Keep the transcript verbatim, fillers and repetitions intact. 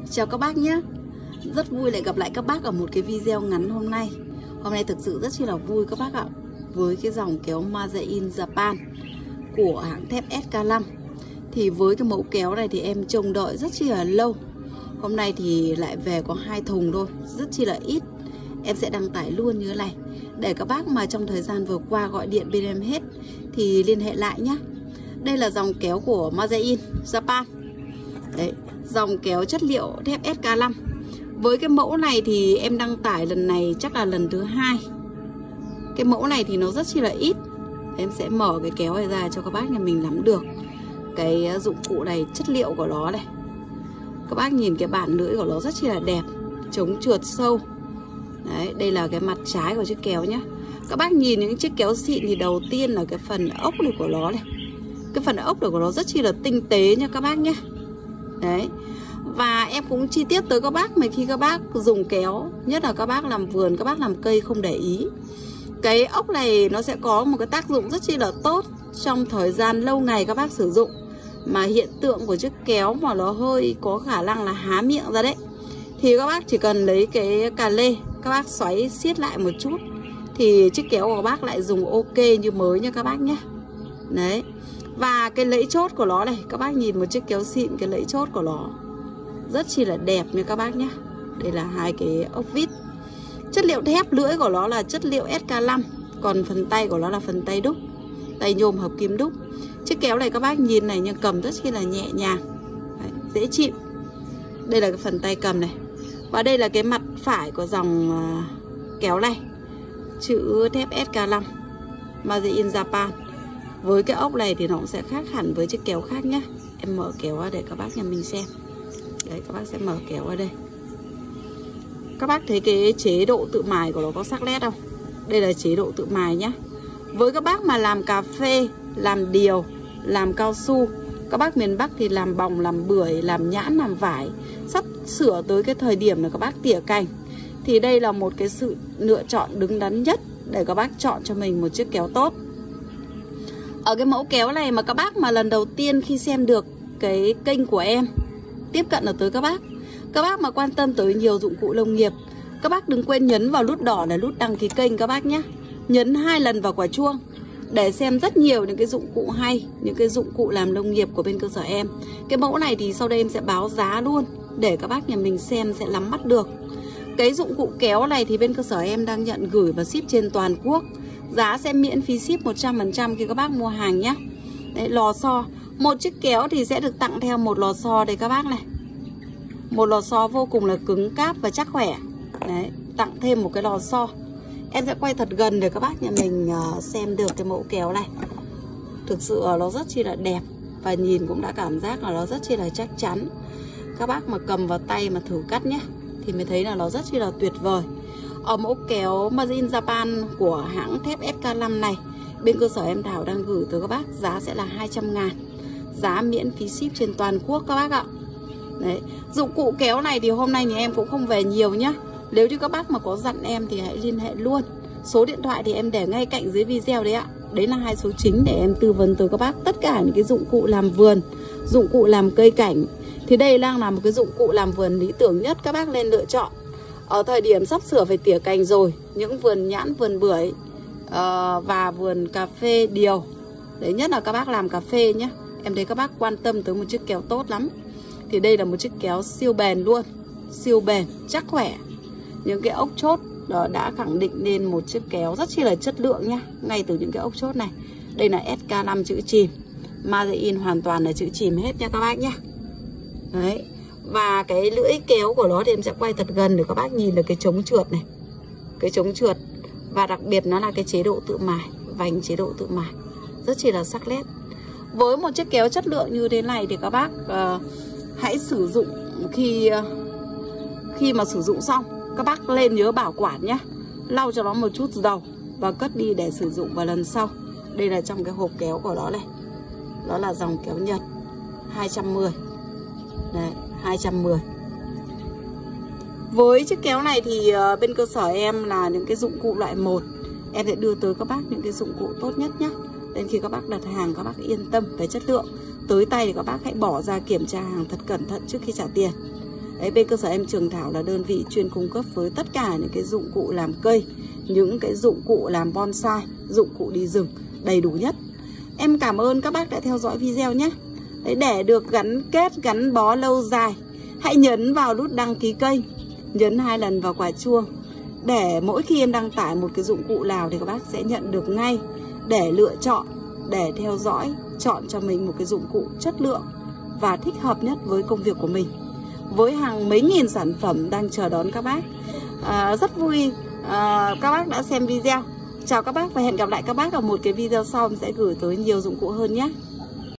Chào các bác nhé. Rất vui lại gặp lại các bác ở một cái video ngắn hôm nay. Hôm nay thực sự rất chi là vui các bác ạ. Với cái dòng kéo Made in Japan của hãng thép ét ca năm. Thì với cái mẫu kéo này thì em trông đợi rất chi là lâu. Hôm nay thì lại về có hai thùng thôi, rất chi là ít. Em sẽ đăng tải luôn như thế này, để các bác mà trong thời gian vừa qua gọi điện bên em hết thì liên hệ lại nhé. Đây là dòng kéo của Made in Japan. Đấy, dòng kéo chất liệu thép ét ca năm. Với cái mẫu này thì em đăng tải lần này chắc là lần thứ hai. Cái mẫu này thì nó rất chi là ít. Em sẽ mở cái kéo này ra cho các bác nhà mình nắm được cái dụng cụ này, chất liệu của nó này. Các bác nhìn cái bản lưỡi của nó rất chi là đẹp, chống trượt sâu. Đấy, đây là cái mặt trái của chiếc kéo nhá. Các bác nhìn những chiếc kéo xịn thì đầu tiên là cái phần ốc này của nó này. Cái phần ốc này của nó rất chi là tinh tế nha các bác nhé. Đấy. Và em cũng chi tiết tới các bác mà khi các bác dùng kéo, nhất là các bác làm vườn, các bác làm cây không để ý, cái ốc này nó sẽ có một cái tác dụng rất chi là tốt trong thời gian lâu ngày các bác sử dụng. Mà hiện tượng của chiếc kéo mà nó hơi có khả năng là há miệng ra đấy, thì các bác chỉ cần lấy cái cà lê, các bác xoáy siết lại một chút thì chiếc kéo của các bác lại dùng ok như mới nha các bác nhé. Đấy. Và cái lẫy chốt của nó này, các bác nhìn một chiếc kéo xịn, cái lẫy chốt của nó rất chi là đẹp nha các bác nhé. Đây là hai cái ốc vít. Chất liệu thép, lưỡi của nó là chất liệu ét ca năm. Còn phần tay của nó là phần tay đúc, tay nhôm hợp kim đúc. Chiếc kéo này các bác nhìn này, nhưng cầm rất chi là nhẹ nhàng. Đấy, dễ chịu. Đây là cái phần tay cầm này. Và đây là cái mặt phải của dòng uh, kéo này, chữ thép ét ca năm Made in Japan. Với cái ốc này thì nó cũng sẽ khác hẳn với chiếc kéo khác nhé. Em mở kéo ra để các bác nhà mình xem. Đấy, các bác sẽ mở kéo ở đây. Các bác thấy cái chế độ tự mài của nó có sắc nét không? Đây là chế độ tự mài nhé. Với các bác mà làm cà phê, làm điều, làm cao su, các bác miền Bắc thì làm bòng, làm bưởi, làm nhãn, làm vải, sắp sửa tới cái thời điểm là các bác tỉa cành, thì đây là một cái sự lựa chọn đứng đắn nhất để các bác chọn cho mình một chiếc kéo tốt. Ở cái mẫu kéo này mà các bác mà lần đầu tiên khi xem được cái kênh của em, tiếp cận được tới các bác, các bác mà quan tâm tới nhiều dụng cụ nông nghiệp, các bác đừng quên nhấn vào nút đỏ là nút đăng ký kênh các bác nhé. Nhấn hai lần vào quả chuông để xem rất nhiều những cái dụng cụ hay, những cái dụng cụ làm nông nghiệp của bên cơ sở em. Cái mẫu này thì sau đây em sẽ báo giá luôn để các bác nhà mình xem sẽ nắm bắt được. Cái dụng cụ kéo này thì bên cơ sở em đang nhận gửi và ship trên toàn quốc. Giá sẽ miễn phí ship một trăm phần trăm khi các bác mua hàng nhé. Đấy, lò xo. Một chiếc kéo thì sẽ được tặng theo một lò xo đây các bác này. Một lò xo vô cùng là cứng cáp và chắc khỏe. Đấy, tặng thêm một cái lò xo. Em sẽ quay thật gần để các bác nhà mình xem được cái mẫu kéo này. Thực sự nó rất chi là đẹp. Và nhìn cũng đã cảm giác là nó rất chi là chắc chắn. Các bác mà cầm vào tay mà thử cắt nhé, thì mới thấy là nó rất chi là tuyệt vời. Ở mẫu kéo Made in Japan của hãng thép ét ca năm này, bên cơ sở em Thảo đang gửi tới các bác giá sẽ là hai trăm ngàn. Giá miễn phí ship trên toàn quốc các bác ạ. Đấy, dụng cụ kéo này thì hôm nay thì em cũng không về nhiều nhá. Nếu như các bác mà có dặn em thì hãy liên hệ luôn. Số điện thoại thì em để ngay cạnh dưới video đấy ạ. Đấy là hai số chính để em tư vấn tới các bác tất cả những cái dụng cụ làm vườn, dụng cụ làm cây cảnh. Thì đây đang là một cái dụng cụ làm vườn lý tưởng nhất các bác nên lựa chọn. Ở thời điểm sắp sửa phải tỉa cành rồi, những vườn nhãn, vườn bưởi uh, và vườn cà phê điều. Đấy, nhất là các bác làm cà phê nhé. Em thấy các bác quan tâm tới một chiếc kéo tốt lắm. Thì đây là một chiếc kéo siêu bền luôn. Siêu bền, chắc khỏe. Những cái ốc chốt đó đã khẳng định nên một chiếc kéo rất chi là chất lượng nhá. Ngay từ những cái ốc chốt này. Đây là ét ca năm chữ chìm, Made in hoàn toàn là chữ chìm hết nha các bác nhé. Đấy. Và cái lưỡi kéo của nó thì em sẽ quay thật gần để các bác nhìn được cái chống trượt này. Cái chống trượt. Và đặc biệt nó là cái chế độ tự mài, vành chế độ tự mài, rất chi là sắc nét. Với một chiếc kéo chất lượng như thế này thì các bác uh, hãy sử dụng khi uh, khi mà sử dụng xong, các bác lên nhớ bảo quản nhé. Lau cho nó một chút dầu và cất đi để sử dụng vào lần sau. Đây là trong cái hộp kéo của nó này. Đó là dòng kéo Nhật hai trăm mười. Đấy, hai trăm mười. Với chiếc kéo này thì uh, bên cơ sở em là những cái dụng cụ loại một. Em sẽ đưa tới các bác những cái dụng cụ tốt nhất nhé. Đến khi các bác đặt hàng các bác yên tâm về chất lượng. Tới tay thì các bác hãy bỏ ra kiểm tra hàng thật cẩn thận trước khi trả tiền. Đấy, bên cơ sở em Trường Thảo là đơn vị chuyên cung cấp với tất cả những cái dụng cụ làm cây, những cái dụng cụ làm bonsai, dụng cụ đi rừng đầy đủ nhất. Em cảm ơn các bác đã theo dõi video nhé. Đấy, để được gắn kết, gắn bó lâu dài, hãy nhấn vào nút đăng ký kênh, nhấn hai lần vào quả chuông, để mỗi khi em đăng tải một cái dụng cụ nào thì các bác sẽ nhận được ngay, để lựa chọn, để theo dõi, chọn cho mình một cái dụng cụ chất lượng và thích hợp nhất với công việc của mình. Với hàng mấy nghìn sản phẩm đang chờ đón các bác. à, Rất vui à, các bác đã xem video. Chào các bác và hẹn gặp lại các bác ở một cái video sau, em sẽ gửi tới nhiều dụng cụ hơn nhé.